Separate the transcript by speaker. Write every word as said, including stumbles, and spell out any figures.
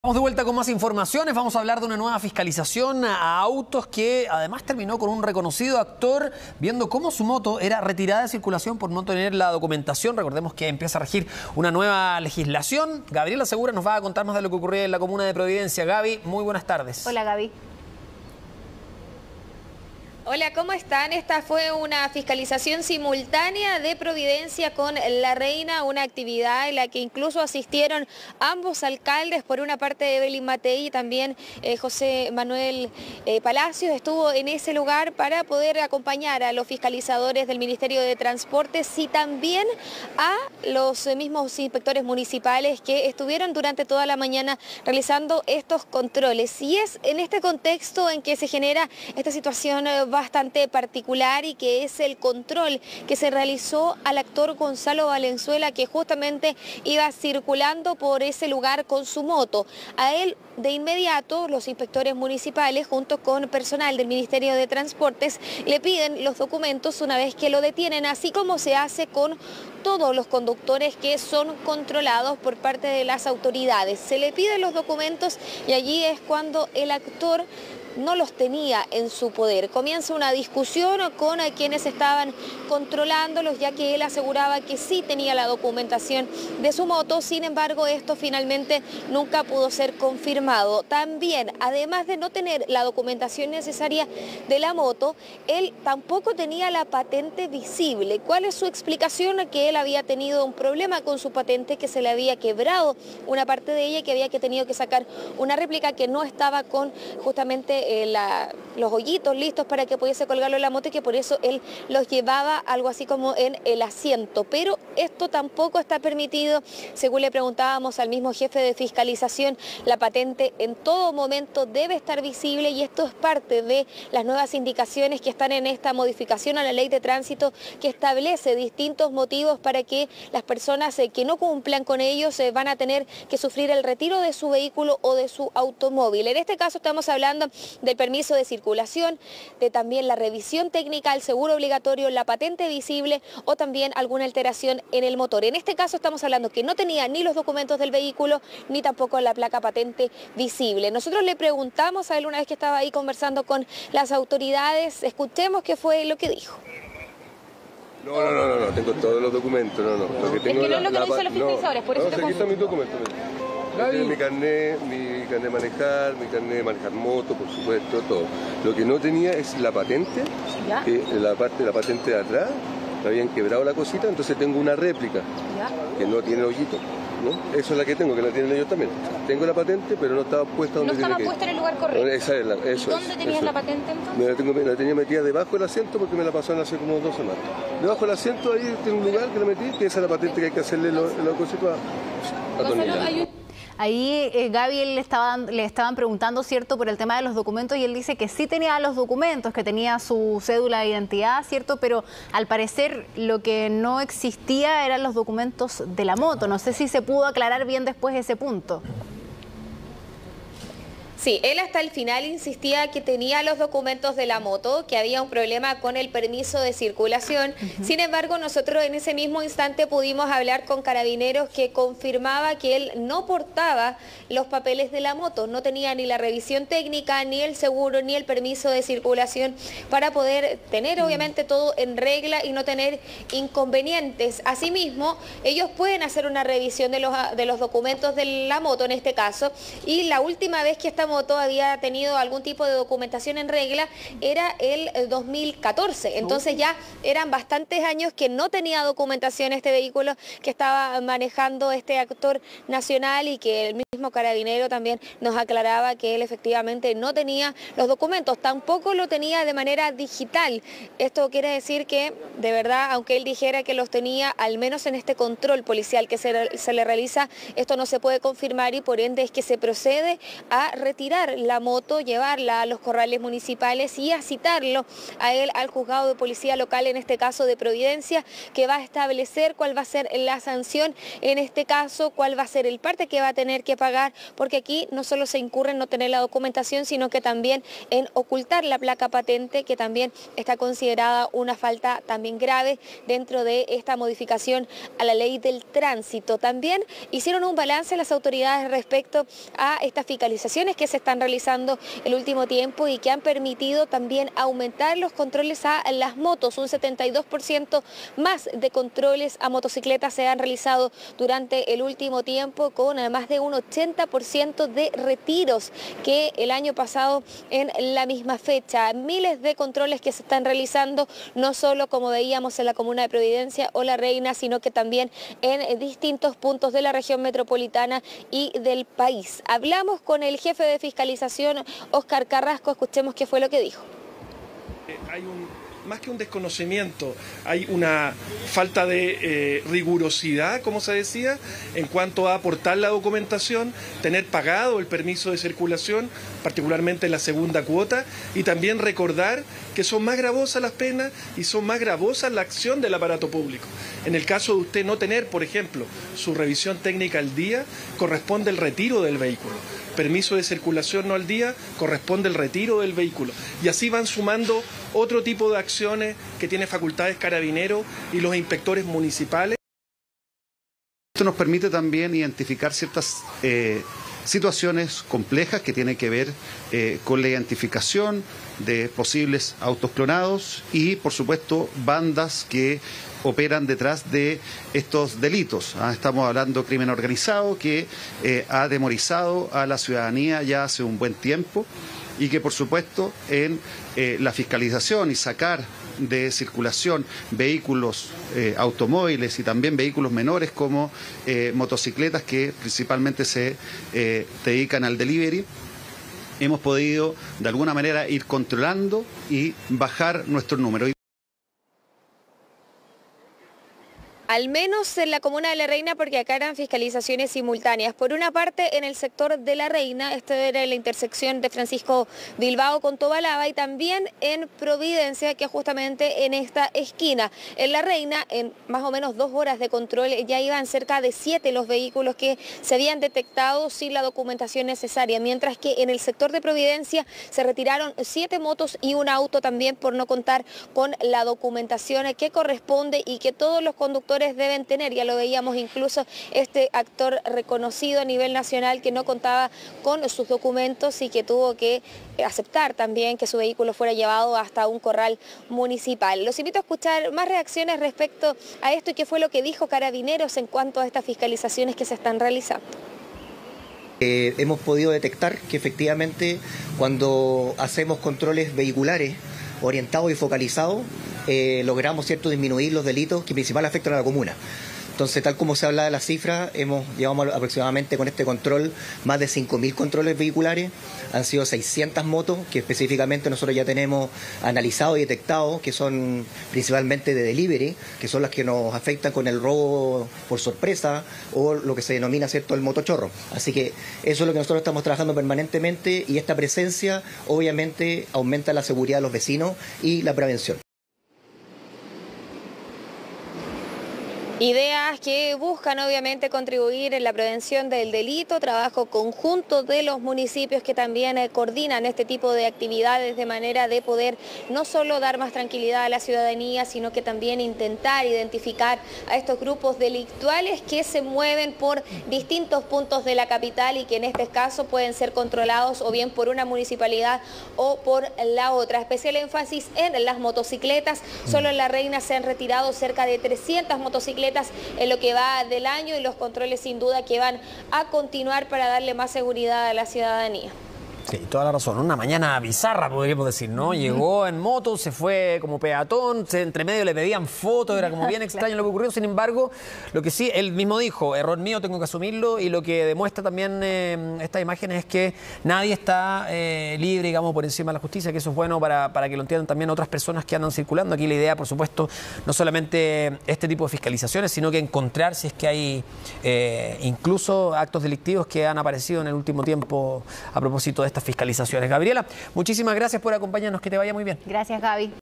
Speaker 1: Vamos de vuelta con más informaciones. Vamos a hablar de una nueva fiscalización a autos que además terminó con un reconocido actor viendo cómo su moto era retirada de circulación por no tener la documentación. Recordemos que empieza a regir una nueva legislación. Gabriela Segura nos va a contar más de lo que ocurrió en la comuna de Providencia. Gaby, muy buenas tardes.
Speaker 2: Hola, Gaby.
Speaker 3: Hola, ¿cómo están? Esta fue una fiscalización simultánea de Providencia con La Reina, una actividad en la que incluso asistieron ambos alcaldes, por una parte Evelyn Matei y también eh, José Manuel eh, Palacios estuvo en ese lugar para poder acompañar a los fiscalizadores del Ministerio de Transportes y también a los mismos inspectores municipales que estuvieron durante toda la mañana realizando estos controles. Y es en este contexto en que se genera esta situación eh, bastante particular y que es el control que se realizó al actor Gonzalo Valenzuela, que justamente iba circulando por ese lugar con su moto. A él de inmediato los inspectores municipales junto con personal del Ministerio de Transportes le piden los documentos una vez que lo detienen, así como se hace con todos los conductores que son controlados por parte de las autoridades. Se le piden los documentos y allí es cuando el actor no los tenía en su poder. Comienza una discusión con quienes estaban controlándolos, ya que él aseguraba que sí tenía la documentación de su moto. Sin embargo, esto finalmente nunca pudo ser confirmado. También, además de no tener la documentación necesaria de la moto, él tampoco tenía la patente visible. ¿Cuál es su explicación? Que él había tenido un problema con su patente, que se le había quebrado una parte de ella y que había que tenido que sacar una réplica que no estaba con justamente Eh, la, los hoyitos listos para que pudiese colgarlo en la moto, y que por eso él los llevaba algo así como en el asiento. Pero esto tampoco está permitido, según le preguntábamos al mismo jefe de fiscalización. La patente en todo momento debe estar visible y esto es parte de las nuevas indicaciones que están en esta modificación a la ley de tránsito, que establece distintos motivos para que las personas eh, que no cumplan con ellos eh, van a tener que sufrir el retiro de su vehículo o de su automóvil. En este caso estamos hablando del permiso de circulación, de también la revisión técnica, el seguro obligatorio, la patente visible o también alguna alteración en el motor. En este caso estamos hablando que no tenía ni los documentos del vehículo ni tampoco la placa patente visible. Nosotros le preguntamos a él una vez que estaba ahí conversando con las autoridades. Escuchemos qué fue lo que dijo.
Speaker 4: No, no, no, no, no, tengo todos los documentos, no, no. Lo que tengo
Speaker 2: es que no
Speaker 4: la,
Speaker 2: es lo que
Speaker 4: la,
Speaker 2: dicen los fiscalizadores,
Speaker 4: no,
Speaker 2: por eso
Speaker 4: no,
Speaker 2: te
Speaker 4: aquí
Speaker 2: consulto.
Speaker 4: están mis documentos. Mira. Mi carnet, mi carnet de manejar, mi carnet de manejar moto, por supuesto, todo. Lo que no tenía es la patente,
Speaker 2: ¿Ya?
Speaker 4: que la parte de la patente de atrás, me habían quebrado la cosita, entonces tengo una réplica,
Speaker 2: ¿Ya?
Speaker 4: que no tiene hoyito, ¿no? Eso es la que tengo, que la tienen ellos también. Tengo la patente, pero no estaba puesta donde
Speaker 2: No
Speaker 4: tiene
Speaker 2: estaba
Speaker 4: que ir.
Speaker 2: puesta en el lugar correcto.
Speaker 4: Esa es la, eso
Speaker 2: ¿Y dónde
Speaker 4: es,
Speaker 2: tenías
Speaker 4: eso
Speaker 2: la
Speaker 4: es.
Speaker 2: patente entonces?
Speaker 4: Me la, tengo, la tenía metida debajo del asiento porque me la pasaron hace como dos semanas. Debajo del asiento ahí tengo un lugar que la metí, que esa es la patente que hay que hacerle los lo cositos a, a
Speaker 2: Gonzalo, ahí eh, Gaby le estaban, le estaban preguntando, ¿cierto?, por el tema de los documentos, y él dice que sí tenía los documentos, que tenía su cédula de identidad, ¿cierto?, pero al parecer lo que no existía eran los documentos de la moto. No sé si se pudo aclarar bien después ese punto.
Speaker 3: Sí, él hasta el final insistía que tenía los documentos de la moto, que había un problema con el permiso de circulación. Uh-huh. Sin embargo, nosotros en ese mismo instante pudimos hablar con Carabineros, que confirmaba que él no portaba los papeles de la moto, no tenía ni la revisión técnica, ni el seguro, ni el permiso de circulación para poder tener obviamente todo en regla y no tener inconvenientes. Asimismo, ellos pueden hacer una revisión de los, de los documentos de la moto en este caso, y la última vez que esta moto había tenido algún tipo de documentación en regla era el dos mil catorce, entonces ya eran bastantes años que no tenía documentación este vehículo que estaba manejando este actor nacional, y que el mismo Carabinero también nos aclaraba que él efectivamente no tenía los documentos, tampoco lo tenía de manera digital. Esto quiere decir que de verdad, aunque él dijera que los tenía, al menos en este control policial que se, se le realiza, esto no se puede confirmar, y por ende es que se procede a retirar retirar la moto, llevarla a los corrales municipales y a citarlo a él al juzgado de policía local, en este caso de Providencia, que va a establecer cuál va a ser la sanción, en este caso cuál va a ser el parte que va a tener que pagar, porque aquí no solo se incurre en no tener la documentación, sino que también en ocultar la placa patente, que también está considerada una falta también grave dentro de esta modificación a la ley del tránsito. También hicieron un balance las autoridades respecto a estas fiscalizaciones que se están realizando el último tiempo y que han permitido también aumentar los controles a las motos. Un setenta y dos por ciento más de controles a motocicletas se han realizado durante el último tiempo, con más de un ochenta por ciento de retiros que el año pasado en la misma fecha. Miles de controles que se están realizando, no solo como veíamos en la comuna de Providencia o La Reina, sino que también en distintos puntos de la región metropolitana y del país. Hablamos con el jefe de fiscalización, Óscar Carrasco, escuchemos qué fue lo que dijo.
Speaker 5: Hay un, más que un desconocimiento, hay una falta de eh, rigurosidad, como se decía, en cuanto a aportar la documentación, tener pagado el permiso de circulación, particularmente la segunda cuota, y también recordar que son más gravosas las penas y son más gravosas la acción del aparato público. En el caso de usted no tener, por ejemplo, su revisión técnica al día, corresponde el retiro del vehículo. Permiso de circulación no al día, corresponde el retiro del vehículo. Y así van sumando otro tipo de acciones que tiene facultades Carabineros y los inspectores municipales.
Speaker 6: Esto nos permite también identificar ciertas eh, situaciones complejas que tienen que ver eh, con la identificación de posibles autos clonados y, por supuesto, bandas que operan detrás de estos delitos. ¿ah? Estamos hablando de crimen organizado que eh, ha atemorizado a la ciudadanía ya hace un buen tiempo y que, por supuesto, en eh, la fiscalización y sacar de circulación vehículos, eh, automóviles y también vehículos menores como eh, motocicletas que principalmente se eh, dedican al delivery, hemos podido de alguna manera ir controlando y bajar nuestro número.
Speaker 3: Al menos en la comuna de La Reina, porque acá eran fiscalizaciones simultáneas. Por una parte, en el sector de La Reina, esto era la intersección de Francisco Bilbao con Tobalaba, y también en Providencia, que es justamente en esta esquina. En La Reina, en más o menos dos horas de control, ya iban cerca de siete los vehículos que se habían detectado sin la documentación necesaria, mientras que en el sector de Providencia se retiraron siete motos y un auto también por no contar con la documentación que corresponde y que todos los conductores deben tener. Ya lo veíamos incluso este actor reconocido a nivel nacional que no contaba con sus documentos y que tuvo que aceptar también que su vehículo fuera llevado hasta un corral municipal. Los invito a escuchar más reacciones respecto a esto y qué fue lo que dijo Carabineros en cuanto a estas fiscalizaciones que se están realizando.
Speaker 7: Eh, hemos podido detectar que efectivamente cuando hacemos controles vehiculares orientados y focalizados, eh, logramos cierto disminuir los delitos que principalmente afectan a la comuna. Entonces, tal como se habla de las cifras, hemos llevamos aproximadamente con este control más de cinco mil controles vehiculares, han sido seiscientas motos que específicamente nosotros ya tenemos analizado y detectado, que son principalmente de delivery, que son las que nos afectan con el robo por sorpresa o lo que se denomina, ¿cierto?, el motochorro. Así que eso es lo que nosotros estamos trabajando permanentemente y esta presencia obviamente aumenta la seguridad de los vecinos y la prevención.
Speaker 3: Ideas que buscan obviamente contribuir en la prevención del delito, trabajo conjunto de los municipios que también eh, coordinan este tipo de actividades de manera de poder no solo dar más tranquilidad a la ciudadanía, sino que también intentar identificar a estos grupos delictuales que se mueven por distintos puntos de la capital y que en este caso pueden ser controlados o bien por una municipalidad o por la otra. Especial énfasis en las motocicletas. Solo en La Reina se han retirado cerca de trescientas motocicletas en lo que va del año y los controles sin duda que van a continuar para darle más seguridad a la ciudadanía.
Speaker 1: Sí, toda la razón. Una mañana bizarra, podríamos decir, ¿no? Uh-huh. Llegó en moto, se fue como peatón, se, entre medio le pedían fotos, era como bien extraño lo que ocurrió. Sin embargo, lo que sí, él mismo dijo, error mío, tengo que asumirlo, y lo que demuestra también eh, estas imágenes es que nadie está eh, libre, digamos, por encima de la justicia, que eso es bueno para, para que lo entiendan también otras personas que andan circulando. Aquí la idea, por supuesto, no solamente este tipo de fiscalizaciones, sino que encontrar si es que hay eh, incluso actos delictivos que han aparecido en el último tiempo a propósito de estas fiscalizaciones. Gabriela, muchísimas gracias por acompañarnos, que te vaya muy bien.
Speaker 2: Gracias, Gaby.